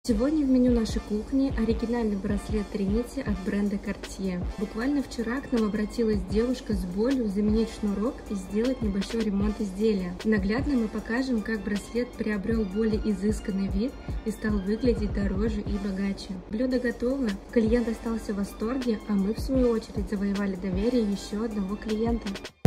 Сегодня в меню нашей кухни оригинальный браслет Trinity от бренда Cartier. Буквально вчера к нам обратилась девушка с болью заменить шнурок и сделать небольшой ремонт изделия. Наглядно мы покажем, как браслет приобрел более изысканный вид и стал выглядеть дороже и богаче. Блюдо готово, клиент остался в восторге, а мы в свою очередь завоевали доверие еще одного клиента.